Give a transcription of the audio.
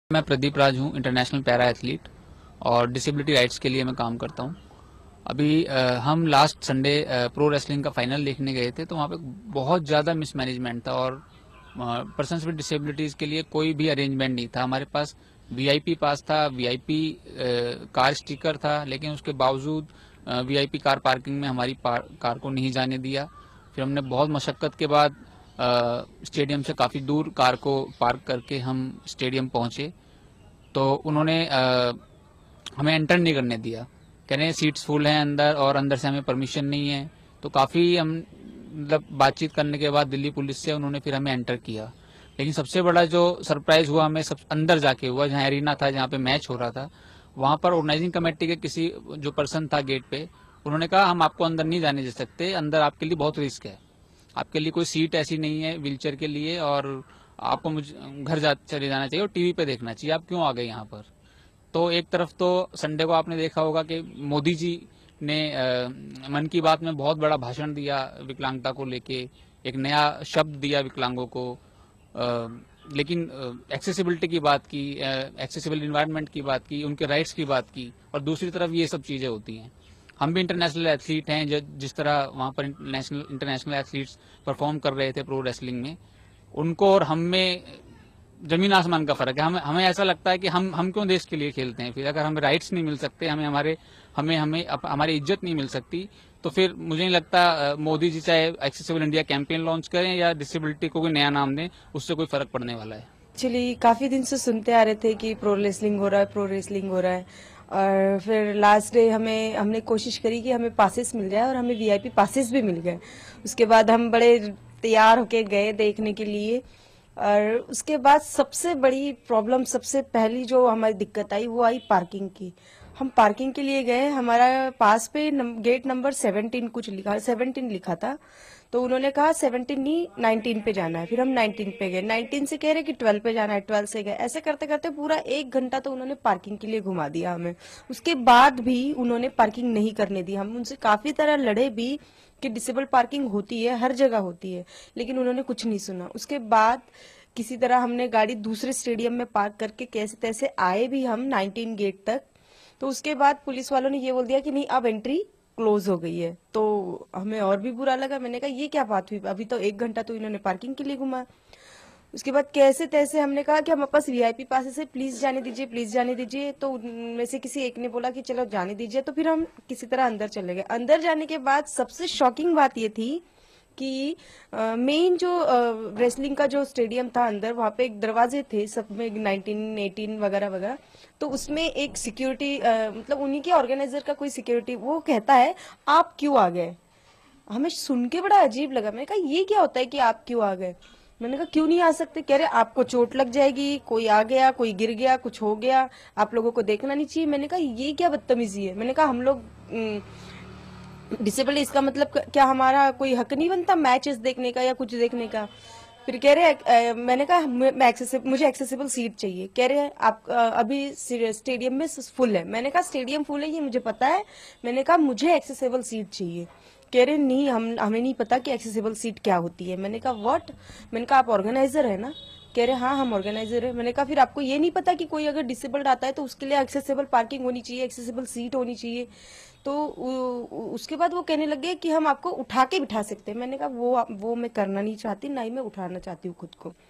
मैं प्रदीप राज हूँ, international para athlete और डिसेबिलिटी राइट्स के लिए मैं काम करता हूँ। अभी हम लास्ट संडे प्रो रेसलिंग का फाइनल देखने गए थे, तो वहाँ पे बहुत ज़्यादा मिसमैनेजमेंट था और पर्सन्स विद डिसेबिलिटीज़ के लिए कोई भी अरेंजमेंट नहीं था। हमारे पास वीआईपी पास था, वीआईपी कार स्टिकर था, लेकिन उसके बावजूद वीआईपी कार पार्किंग में हमारी कार को नहीं जाने दिया। फिर हमने बहुत मशक्क़त के बाद स्टेडियम से काफ़ी दूर कार को पार्क करके हम स्टेडियम पहुँचे, तो उन्होंने हमें एंटर नहीं करने दिया। कह रहे हैं सीट्स फुल हैं अंदर और अंदर से हमें परमिशन नहीं है। तो काफ़ी हम मतलब बातचीत करने के बाद दिल्ली पुलिस से उन्होंने फिर हमें एंटर किया। लेकिन सबसे बड़ा जो सरप्राइज हुआ हमें सब अंदर जाके हुआ, जहाँ एरिना था, जहाँ पे मैच हो रहा था, वहाँ पर ऑर्गेनाइजिंग कमेटी के किसी जो पर्सन था गेट पे, उन्होंने कहा हम आपको अंदर नहीं जाने दे सकते, अंदर आपके लिए बहुत रिस्क है, आपके लिए कोई सीट ऐसी नहीं है व्हीलचेयर के लिए और आपको घर चले जाना चाहिए और टीवी पे देखना चाहिए, आप क्यों आ गए यहाँ पर। तो एक तरफ तो संडे को आपने देखा होगा कि मोदी जी ने मन की बात में बहुत बड़ा भाषण दिया विकलांगता को लेके, एक नया शब्द दिया विकलांगों को, लेकिन एक्सेसिबिलिटी की बात की, एक्सेसिबल इन्वायरमेंट की बात की, उनके राइट्स की बात की, और दूसरी तरफ ये सब चीजें होती हैं। हम भी इंटरनेशनल एथलीट हैं, जिस तरह वहाँ पर इंटरनेशनल एथलीट्स परफॉर्म कर रहे थे प्रो रेसलिंग में, उनको और हम में जमीन आसमान का फर्क है। हमें ऐसा लगता है कि हम क्यों देश के लिए खेलते हैं, फिर अगर हमें राइट्स नहीं मिल सकते, हमारी इज्जत नहीं मिल सकती, तो फिर मुझे नहीं लगता मोदी जी चाहे एक्सेसिबल इंडिया कैंपेन लॉन्च करें या डिसेबिलिटी को कोई नया नाम दें, उससे कोई फर्क पड़ने वाला है। एक्चुअली काफी दिन से सुनते आ रहे थे कि प्रो रेसलिंग हो रहा है, प्रो रेसलिंग हो रहा है, और फिर लास्ट डे हमने कोशिश करी कि हमें पासेस मिल जाए और हमें वीआईपी पासेस भी मिल गए। उसके बाद हम बड़े तैयार होके गए देखने के लिए, और उसके बाद सबसे बड़ी प्रॉब्लम, सबसे पहली जो हमारी दिक्कत आई वो आई पार्किंग की। हम पार्किंग के लिए गए, हमारा पास पे गेट नंबर 17 लिखा था, तो उन्होंने कहा 17 नहीं 19 पे जाना है। फिर हम 19 पे गए, 19 से कह रहे कि 12 पे जाना है, 12 से गए। ऐसे करते करते पूरा 1 घंटा तो उन्होंने पार्किंग के लिए घुमा दिया हमें। उसके बाद भी उन्होंने पार्किंग नहीं करने दी। हम उनसे काफी तरह लड़े भी कि डिसेबल पार्किंग होती है, हर जगह होती है, लेकिन उन्होंने कुछ नहीं सुना। उसके बाद किसी तरह हमने गाड़ी दूसरे स्टेडियम में पार्क करके कैसे तैसे आए भी हम 19 गेट तक। तो उसके बाद पुलिस वालों ने ये बोल दिया कि नहीं, अब एंट्री क्लोज हो गई है। तो हमें और भी बुरा लगा। मैंने कहा ये क्या बात हुई, अभी तो 1 घंटा तो इन्होंने पार्किंग के लिए घुमा। उसके बाद कैसे तैसे हमने कहा कि हमारे पास वीआईपी पास है, प्लीज जाने दीजिए, प्लीज जाने दीजिए। तो उनमें से किसी एक ने बोला कि चलो जाने दीजिए, तो फिर हम किसी तरह अंदर चले गए। अंदर जाने के बाद सबसे शॉकिंग बात ये थी कि मेन जो रेसलिंग का जो स्टेडियम था अंदर, वहां पे एक दरवाजे थे सब में 19, 18 वगैरह वगैरह। तो उसमें एक सिक्योरिटी, मतलब उन्हीं के ऑर्गेनाइजर का कोई सिक्योरिटी, वो कहता है आप क्यों आ गए। हमें सुन के बड़ा अजीब लगा। मैंने कहा ये क्या होता है कि आप क्यों आ गए। मैंने कहा क्यों नहीं आ सकते। कह रहे आपको चोट लग जाएगी, कोई आ गया, कोई गिर गया, कुछ हो गया, आप लोगों को देखना नहीं चाहिए। मैंने कहा ये क्या बदतमीजी है। मैंने कहा हम लोग डिसेबल, इसका मतलब क्या हमारा कोई हक नहीं बनता मैचेस देखने का या कुछ देखने का। फिर कह रहे मैंने कहा मुझे एक्सेसिबल सीट चाहिए। कह रहे आप अभी स्टेडियम में फुल है। मैंने कहा स्टेडियम फुल है ये मुझे पता है, मैंने कहा मुझे एक्सेसिबल सीट चाहिए। कह रहे नहीं, हमें नहीं पता कि एक्सेसिबल सीट क्या होती है। मैंने कहा व्हाट। मैंने कहा आप ऑर्गेनाइजर है ना। कह रहे हाँ हम ऑर्गेनाइजर है। मैंने कहा फिर आपको ये नहीं पता कि कोई अगर डिसेबल्ड आता है तो उसके लिए एक्सेसिबल पार्किंग होनी चाहिए, एक्सेसिबल सीट होनी चाहिए। तो उसके बाद वो कहने लगे कि हम आपको उठा के बिठा सकते हैं। मैंने कहा वो मैं करना नहीं चाहती, ना ही मैं उठाना चाहती हूँ खुद को।